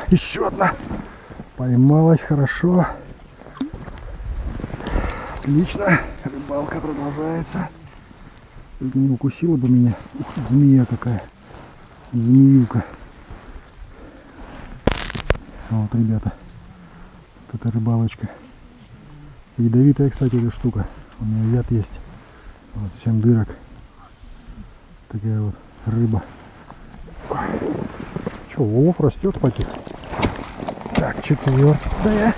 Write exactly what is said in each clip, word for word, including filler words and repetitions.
Еще одна. Поймалась хорошо. Отлично. Рыбалка продолжается. Не укусила бы меня. Ух, змея какая. Змеюка. Вот, ребята. Вот эта рыбалочка. Ядовитая, кстати, эта штука. У нее яд есть. Вот, семь дырок. Такая вот рыба. Че, улов растет потихо. Так, четвертая.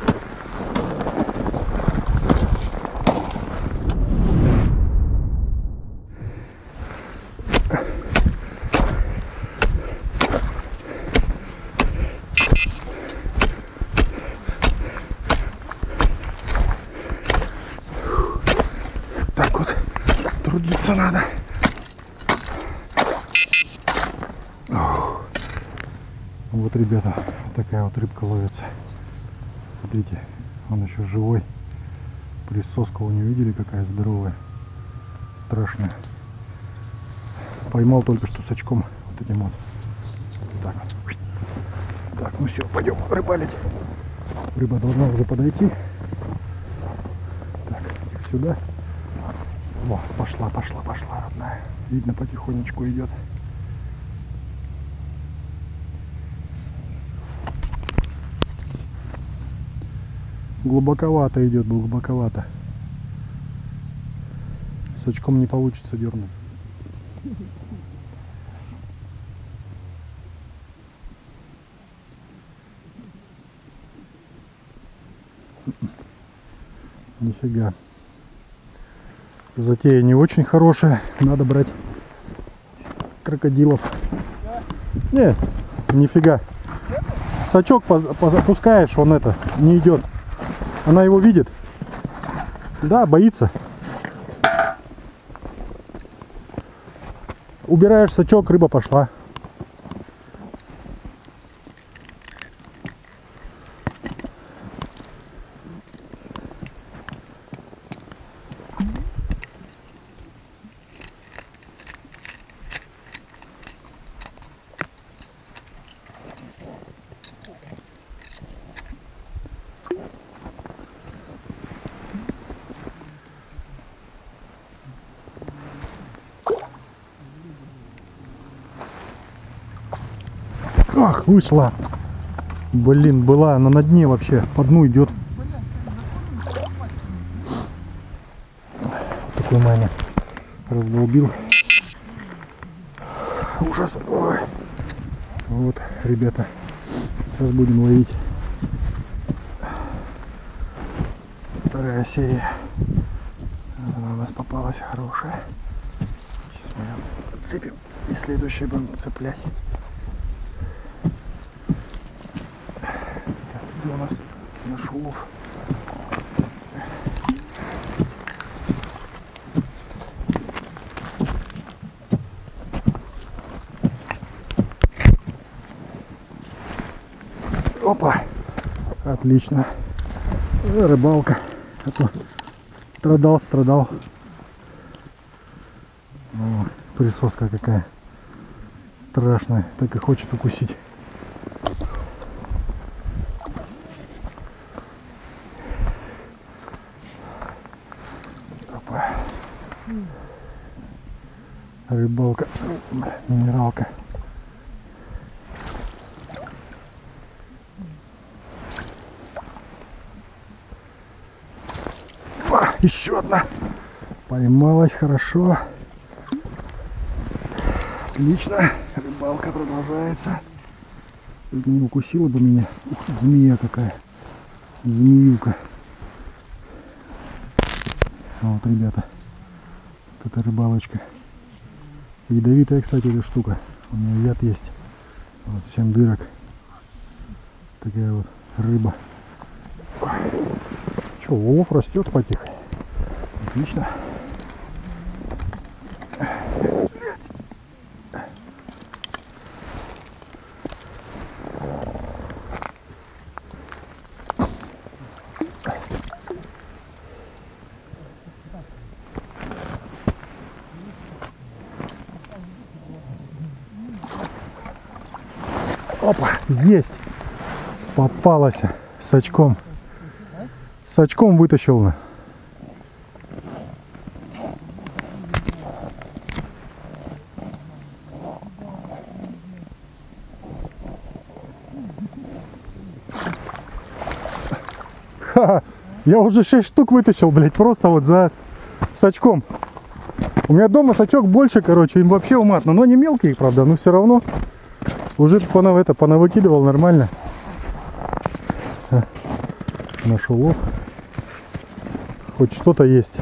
Так вот, трудиться надо. Вот, ребята, такая вот рыбка ловится. Смотрите, он еще живой. Присоска, вы не видели, какая здоровая. Страшная. Поймал только что с очком вот этим вот. Так вот. Так, ну все, пойдем рыбалить. Рыба должна уже подойти. Так, сюда. Во, пошла, пошла, пошла, родная. Видно, потихонечку идет. Глубоковато идет, глубоковато. С очком не получится дернуть. Нифига. Затея не очень хорошая. Надо брать крокодилов. Не, нифига. Сачок опускаешь, он это не идет. Она его видит. Да, боится. Убираешь сачок, рыба пошла. Ах, вышла. Блин, была она на дне вообще. По дну идет. Такой Маня раздолбил. Ужас. Ой. Вот, ребята. Сейчас будем ловить. Вторая серия. Она у нас попалась хорошая. Сейчас мы ее подцепим. И следующий будем цеплять. Где у нас наш улов? Опа! Отлично. Рыбалка. А то страдал, страдал. О, присоска какая страшная. Так и хочет укусить. Опа. Рыбалка. Минералка. Еще одна. Поймалась хорошо. Отлично. Рыбалка продолжается. Не укусила бы меня. Ух, змея какая. Змеюка. Вот, ребята. Вот эта рыбалочка. Ядовитая, кстати, эта штука. У нее яд есть. Вот, семь дырок. Такая вот рыба. Че, улов растет потихо. Отлично. Опа, есть. Попалась с очком. С очком вытащил на. Ха-ха. Я уже шесть штук вытащил, блядь, просто вот за с очком. У меня дома сачок больше, короче, им вообще уматно. Но не мелкие, правда, но все равно уже понав, это, понавыкидывал нормально. Нашел лов. Хоть что-то есть.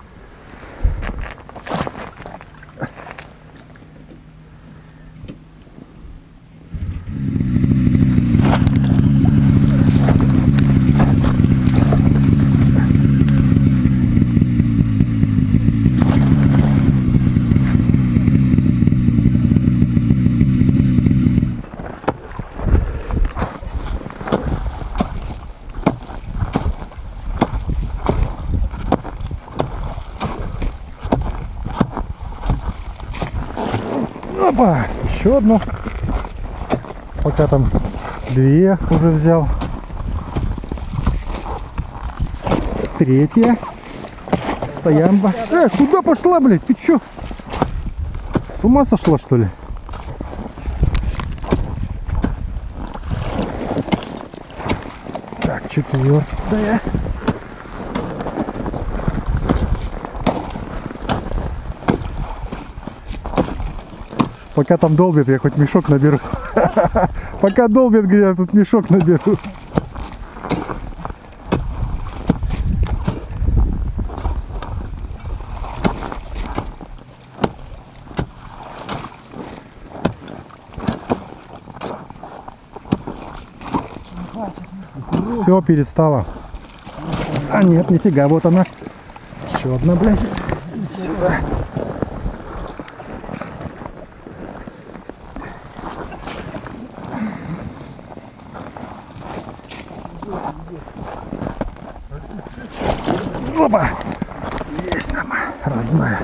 Опа, еще одну. Пока там две уже взял. Третья. Стоямба. Э, куда пошла, блядь? Ты чё? С ума сошла, что ли? Так, четвертая. Пока там долбит, я хоть мешок наберу. Пока долбит, говорю, я тут мешок наберу. Все, перестала. А нет, нифига, вот она. Еще одна, блядь. Иди сюда. Опа! Есть там, родная.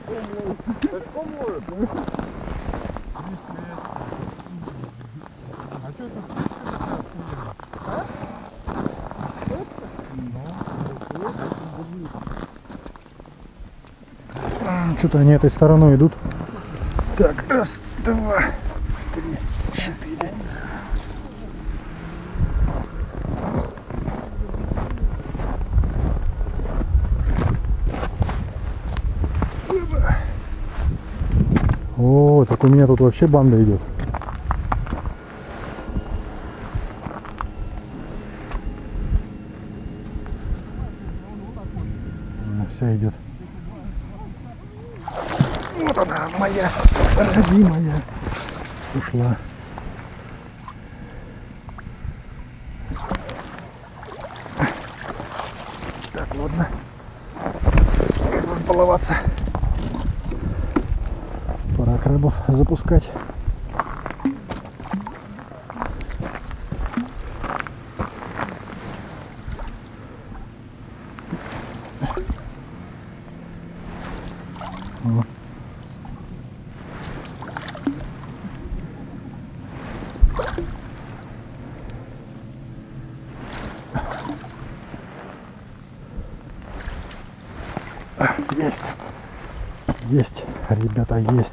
Что-то они этой стороной идут. Так, раз, два, три, четыре. О, так у меня тут вообще банда идет. Она вся идет. Вот она, моя, родимая. Ушла. Так, ладно. Нужно баловаться. Пора крабов запускать. О. Есть. Есть, ребята, есть.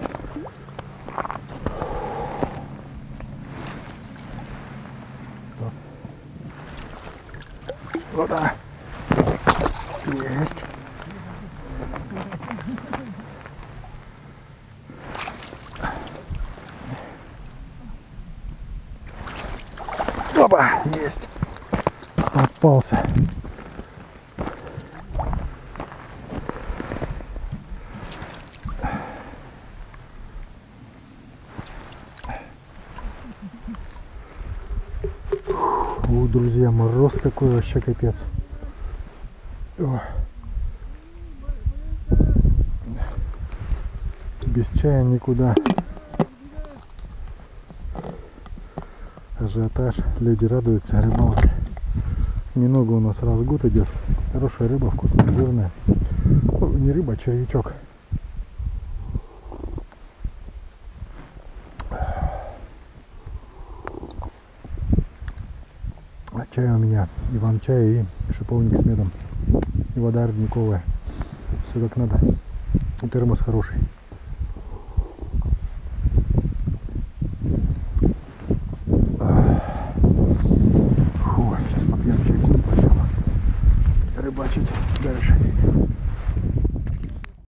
Вот она. Есть. Опа, есть. Попался. О, друзья, мороз такой вообще капец. О. Без чая никуда. Ажиотаж, люди радуются рыбалке. Немного у нас разгут идет. Хорошая рыба, вкусная, жирная. О, не рыба, а червячок. Чай у меня, иван-чай и шиповник с медом. И вода родниковая. Все как надо. И термос хороший.